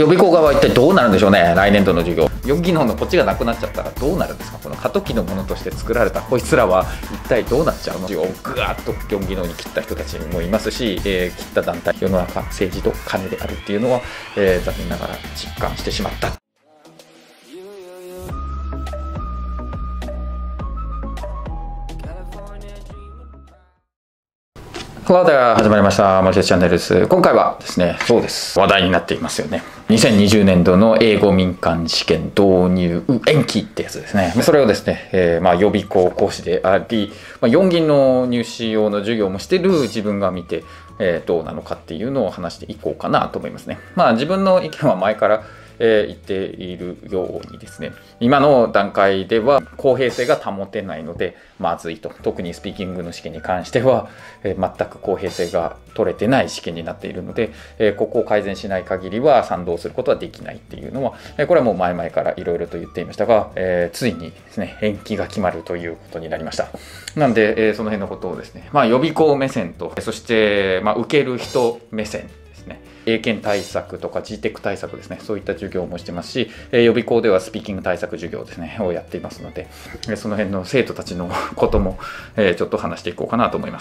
予備校側は一体どうなるんでしょうね。来年度の授業4技能のこっちがなくなっちゃったらどうなるんですか。この過渡期のものとして作られたこいつらは一体どうなっちゃうの。ぐわーっと4技能に切った人たちもいますし、切った団体、世の中政治と金であるっていうのは、残念ながら実感してしまった。Hello there! 始まりました。マルチェチャンネルです。今回はですね、そうです。話題になっていますよね。2020年度の英語民間試験導入延期ってやつですね。それをですね、予備校講師であり、4技能入試用の授業もしてる自分が見て、どうなのかっていうのを話していこうかなと思いますね。自分の意見は前から言っているようにですね、今の段階では公平性が保てないのでまずいと。特にスピーキングの試験に関しては全く公平性が取れてない試験になっているので、ここを改善しない限りは賛同することはできないっていうのは、これはもう前々からいろいろと言っていましたが、ついにですね延期が決まるということになりました。なんで、その辺のことをですね、予備校目線と、そして、受ける人目線ですね、英検対策とか GTEC 対策ですね、そういった授業もしてますし、予備校ではスピーキング対策授業ですねをやっていますので、その辺の生徒たちのこともちょっと話していこうかなと思います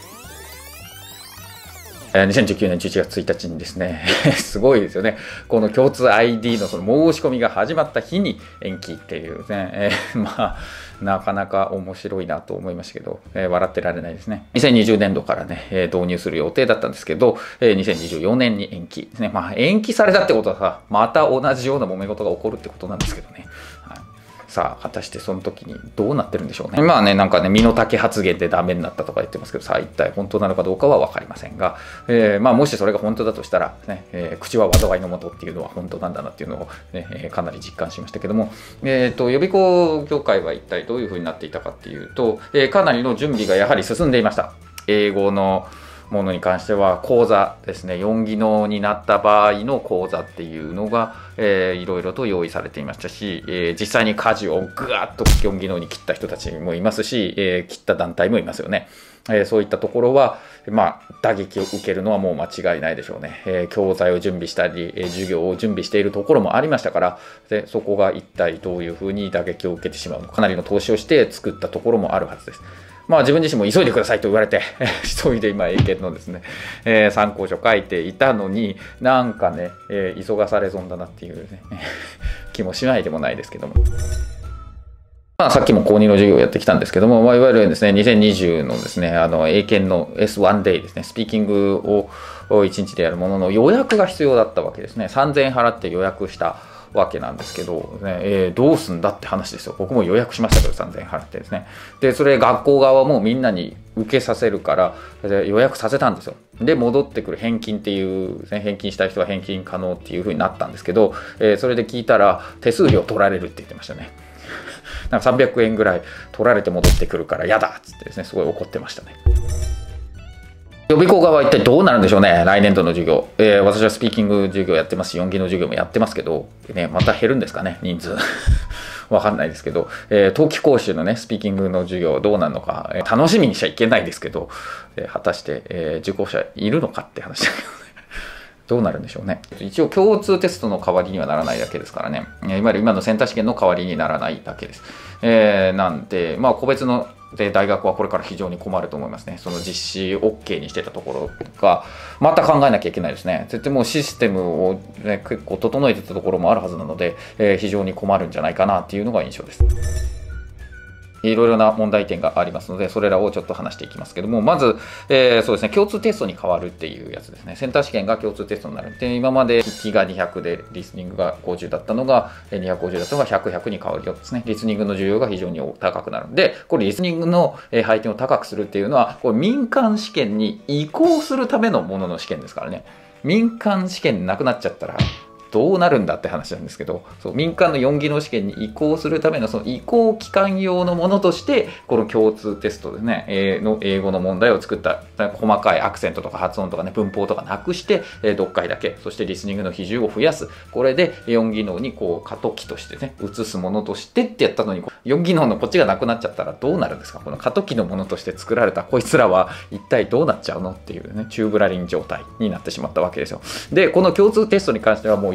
。2019年11月1日にですねすごいですよね、この共通 ID のその申し込みが始まった日に延期っていうね、なかなか面白いなと思いましたけど、笑ってられないですね。2020年度からね、導入する予定だったんですけど、2024年に延期ですね。延期されたってことはさ、また同じような揉め事が起こるってことなんですけどね。さあ果たしてその時にどうなってるんでしょうね。なんかね、身の丈発言でダメになったとか言ってますけど、さあ一体本当なのかどうかは分かりませんが、もしそれが本当だとしたら、ね、口は災いのもとっていうのは本当なんだなっていうのを、かなり実感しましたけども、予備校協会は一体どういうふうになっていたかっていうと、かなりの準備がやはり進んでいました。英語のものに関しては講座ですね、4技能になった場合の講座っていうのが、いろいろと用意されていましたし、実際に舵をぐわっと4技能に切った人たちもいますし、切った団体もいますよね。そういったところは、打撃を受けるのはもう間違いないでしょうね。教材を準備したり、授業を準備しているところもありましたから、そこが一体どういうふうに打撃を受けてしまうのか、かなりの投資をして作ったところもあるはずです。自分自身も急いでくださいと言われて急いで今英検のですね、参考書書いていたのに、なんかね、急がされ損だなっていうね気もしないでもないですけども。さっきも高2の授業をやってきたんですけども、いわゆるですね、2020のですね、英検の S1 デイですね、スピーキングを1日でやるものの予約が必要だったわけですね。3000円払って予約したわけなんですけど、どうすんだって話ですよ。僕も予約しましたけど、3000円払ってですね。で、それ学校側はもうみんなに受けさせるから予約させたんですよ。で、戻ってくる返金っていう、返金したい人は返金可能っていう風になったんですけど、それで聞いたら手数料取られるって言ってましたね。なんか300円ぐらい取られて戻ってくるから嫌だっつってですね、すごい怒ってましたね。予備校側は一体どうなるんでしょうね、来年度の授業。私はスピーキング授業やってますし、4技能授業もやってますけど、また減るんですかね、人数。わかんないですけど、冬季講習のね、スピーキングの授業どうなるのか、楽しみにしちゃいけないですけど、果たして、受講者いるのかって話だけどね。どうなるんでしょうね。一応共通テストの代わりにはならないだけですからね。いわゆる今のセンター試験の代わりにならないだけです。なんで、個別の大学はこれから非常に困ると思いますね。その実施 OK にしてたところが、また考えなきゃいけないですね。絶対もうシステムを、結構整えてたところもあるはずなので、非常に困るんじゃないかなっていうのが印象です。いろいろな問題点がありますので、それらをちょっと話していきますけども、まず、そうですね、共通テストに変わるっていうやつですね。センター試験が共通テストになる。で、今まで筆記が200で、リスニングが50だったのが、250だったのが100、100に変わるよですね。リスニングの需要が非常に高くなるんで、これリスニングの配点を高くするっていうのは、これ民間試験に移行するためのものの試験ですからね。民間試験なくなっちゃったら、どうなるんだって話なんですけど、民間の4技能試験に移行するためのその移行期間用のものとして、この共通テストでね、の英語の問題を作った。細かいアクセントとか発音とかね、文法とかなくして、読解だけ、そしてリスニングの比重を増やす。これで4技能に過渡期としてね、移すものとしてってやったのに、4技能のこっちがなくなっちゃったらどうなるんですか。この過渡期のものとして作られたこいつらは一体どうなっちゃうのっていうね、チューブラリン状態になってしまったわけですよ。で、この共通テストに関してはもう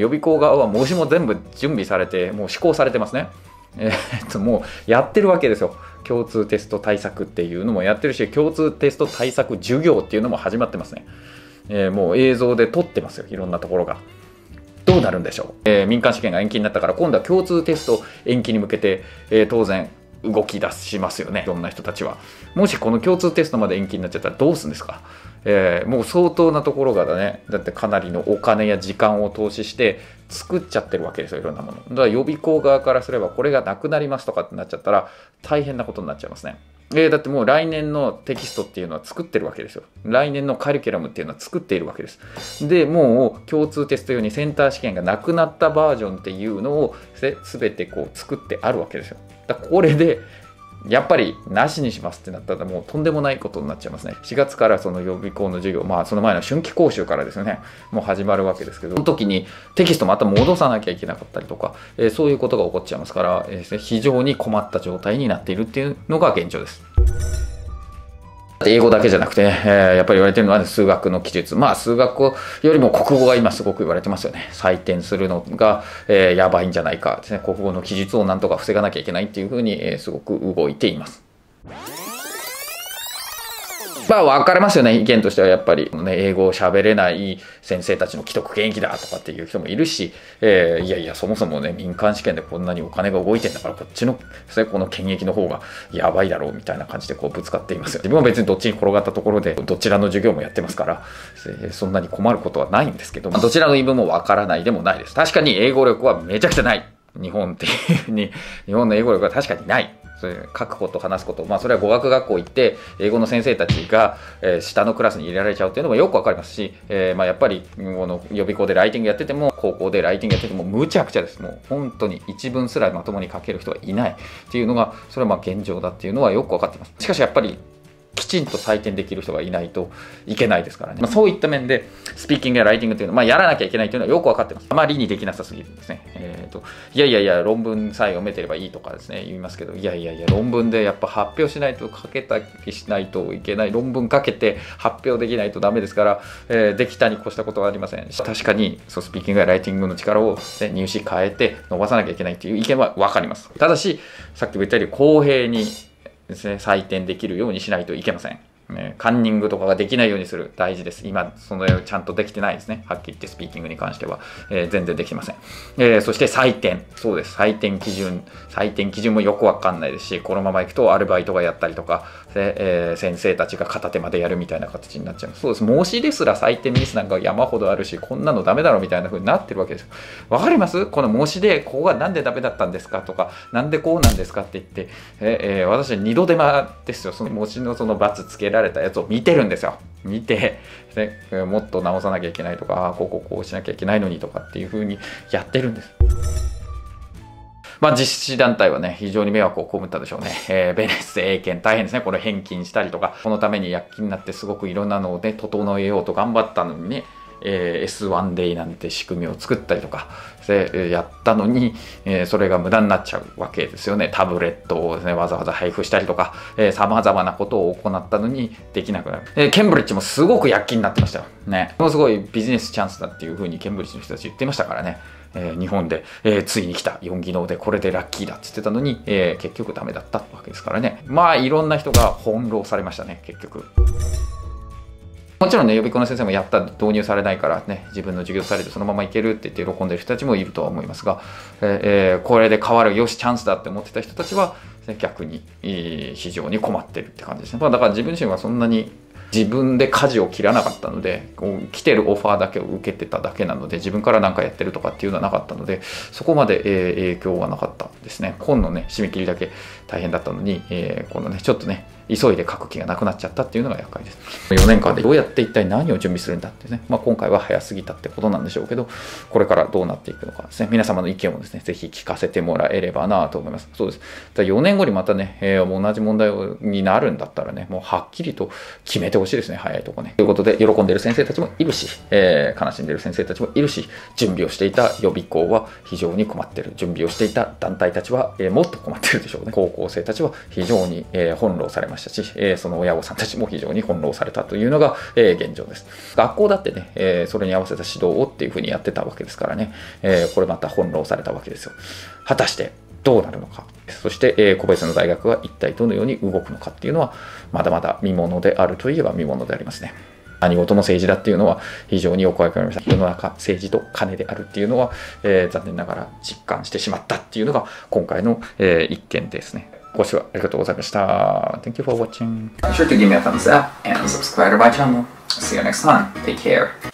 予備校側は模試も全部準備されて、もう施行されてますね。もうやってるわけですよ。共通テスト対策っていうのもやってるし、共通テスト対策授業っていうのも始まってますね。もう映像で撮ってますよ、いろんなところが。どうなるんでしょう。民間試験が延期になったから、今度は共通テスト延期に向けて、当然動き出しますよね、いろんな人たちは。もしこの共通テストまで延期になっちゃったらどうするんですか。もう相当なところがだってかなりのお金や時間を投資して作っちゃってるわけですよ、いろんなもの。だから予備校側からすればこれがなくなりますとかってなっちゃったら大変なことになっちゃいますね。だってもう来年のテキストっていうのは作ってるわけですよ。来年のカリキュラムっていうのは作っているわけです。で、もう共通テスト用にセンター試験がなくなったバージョンっていうのを全てこう作ってあるわけですよ。だからこれでやっぱりなしにしますってなったらもうとんでもないことになっちゃいますね。4月からその予備校の授業、その前の春季講習からですよね、もう始まるわけですけど、その時にテキストまた戻さなきゃいけなかったりとか、そういうことが起こっちゃいますから、非常に困った状態になっているっていうのが現状です。英語だけじゃなくて、やっぱり言われてるのは数学の記述。数学よりも国語が今すごく言われてますよね。採点するのが、やばいんじゃないかですね。国語の記述をなんとか防がなきゃいけないっていうふうに、すごく動いています。分かれますよね、意見としては。やっぱり、英語を喋れない先生たちの既得権益だとかっていう人もいるし、いやいや、そもそもね、民間試験でこんなにお金が動いてんだから、こっちの、この権益の方がやばいだろうみたいな感じでこうぶつかっていますよ。自分は別にどっちに転がったところで、どちらの授業もやってますから、そんなに困ることはないんですけど、どちらの言い分も分からないでもないです。確かに英語力はめちゃくちゃない。日本っていうふうに、日本の英語力は確かにない。書くこと話すこと、それは語学学校行って英語の先生たちが、下のクラスに入れられちゃうっていうのもよくわかりますし、やっぱりこの予備校でライティングやってても高校でライティングやっててもむちゃくちゃです。もう本当に一文すらまともに書ける人はいないっていうのが、それは現状だっていうのはよくわかっています。しかしやっぱりきちんと採点できる人がいないといけないですからね。そういった面でスピーキングやライティングというのは、やらなきゃいけないというのはよく分かってます。あまりにできなさすぎるんですね。いや論文さえ読めてればいいとかですね言いますけど、いや論文でやっぱ発表しないと書けたりしないといけない。論文書けて発表できないとダメですから、できたに越したことはありません。確かにスピーキングやライティングの力を、入試変えて伸ばさなきゃいけないという意見は分かります。ただしさっきも言ったように公平にですね、採点できるようにしないといけません。カンニングとかができないようにする。大事です。今、そのちゃんとできてないですね。はっきり言ってスピーキングに関しては、全然できてません。そして採点。そうです。採点基準もよくわかんないですし、このままいくとアルバイトがやったりとか、先生たちが片手までやるみたいな形になっちゃう。そうです。模試ですら採点ミスなんか山ほどあるし、こんなのダメだろみたいな風になってるわけです。わかります？この模試でここがなんでダメだったんですかとか、なんでこうなんですかって言って、私は二度手間ですよ。その模試のその罰つけられたやつを見てるんですよ。見て、もっと直さなきゃいけないとか、こうしなきゃいけないのにとかっていう風にやってるんです。実施団体はね、非常に迷惑を被ったでしょうね。ベネッセ英検大変ですね。これ返金したりとか、このために躍起になってすごくいろんなのをね、整えようと頑張ったのにね、S1 デイなんて仕組みを作ったりとかやったのに、それが無駄になっちゃうわけですよね。タブレットをですね、わざわざ配布したりとか、様々なことを行ったのにできなくなる。ケンブリッジもすごく躍起になってましたよ。ね。ものすごいビジネスチャンスだっていうふうにケンブリッジの人たち言ってましたからね。日本で、ついに来た4技能でこれでラッキーだって言ってたのに、結局ダメだったわけですからね。いろんな人が翻弄されましたね、結局。もちろんね、予備校の先生もやった導入されないからね、自分の授業されてそのままいけるって言って喜んでる人たちもいるとは思いますが、これで変わる、よしチャンスだって思ってた人たちは逆に非常に困ってるって感じですね。だから自分自身はそんなに自分で舵を切らなかったので、来てるオファーだけを受けてただけなので、自分から何かやってるとかっていうのはなかったので、そこまで影響はなかったですね。本のね、締め切りだけ大変だったのに、このね、ちょっとね、急いで書く気がなくなっちゃったっていうのが厄介です。4年間でどうやって一体何を準備するんだってね、今回は早すぎたってことなんでしょうけど、これからどうなっていくのかですね、皆様の意見をですね、ぜひ聞かせてもらえればなと思います。そうです。4年後にまたね、同じ問題になるんだったらね、もうはっきりと決めてほしいですね、早いとこね。ということで、喜んでいる先生たちもいるし、悲しんでいる先生たちもいるし、準備をしていた予備校は非常に困っている。準備をしていた団体たちは、もっと困っているでしょうね。高校生たちは非常に翻弄されます。 ましたし、その親御さんたちも非常に翻弄されたというのが、現状です。学校だってね、それに合わせた指導をっていうふうにやってたわけですからね、これまた翻弄されたわけですよ。果たしてどうなるのか、そして、個別の大学は一体どのように動くのかっていうのは、まだまだ見ものであるといえば見ものでありますね。何事も政治だっていうのは非常によくわかりました。世の中、政治と金であるっていうのは、残念ながら実感してしまったっていうのが今回の、一件ですね。ご視聴ありがとうございました。Thank you for watching. Be sure to give me a thumbs up and subscribe to my channel. See you next time. Take care.